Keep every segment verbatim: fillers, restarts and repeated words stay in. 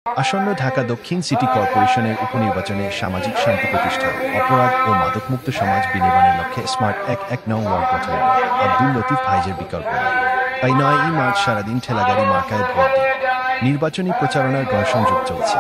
আসন্ন ঢাকা দক্ষিণ সিটি কর্পোরেশনের উপনির্বাচনে সামাজিক শান্তি প্রতিষ্ঠা, অপরাধ ও মাদকমুক্ত সমাজ বিনির্মাণের লক্ষ্যে স্মার্ট এক এক নং ওয়ার্ড গঠনে আব্দুল লতিফ ভাইজের বিকল্প নয়। তাই নয়ই মার্চ সারাদিন ঠেলাগাড়ি মার্কায় ভোট দিন। নির্বাচনী প্রচারণার গণসংযোগ চলছে।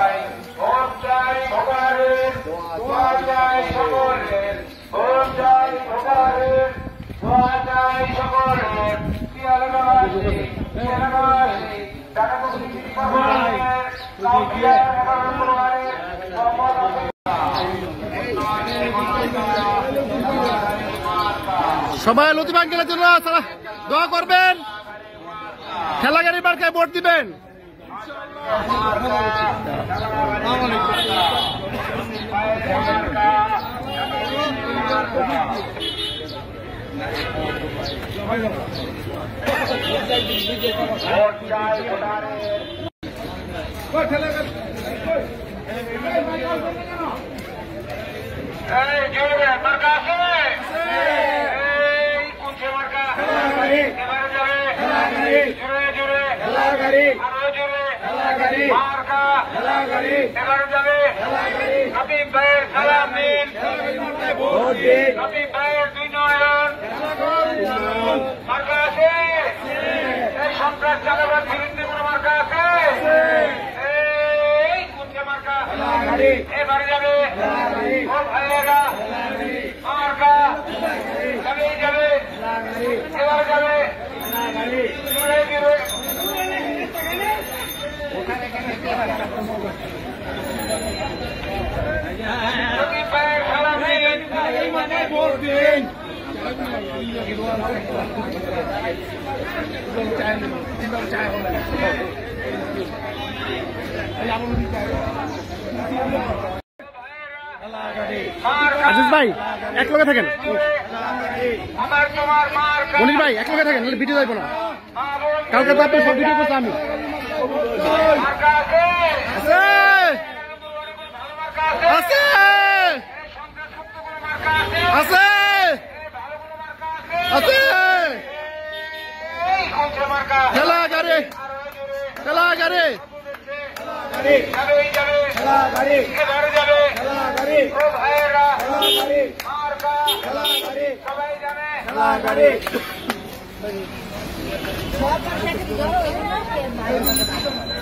সবাই লতিফ আঙ্কেলের জন্য দোয়া করবেন, ঠেলাগাড়ি মার্কায় ভোট দিবেন। সন্ত্রাস চালাবার বিরুদ্ধে কোন মার্কা আছে? এই কোনছে মার্কা এবারে যাবে ও ভাইয়েরা, মার্কা যাবেই যাবে, এবারে যাবে জুড়ে জুড়ে। ভোট দিন। আজিজ ভাই এক লগে থাকেন, মনির ভাই এক লগে থাকেন, ভিডিও যাইব না। কালকে তো আপনি সব ভিডিও করছি আমি। আছে আছে আছে ঠেলা গাড়ি ঠেলা গাড়ি সবাই জানে।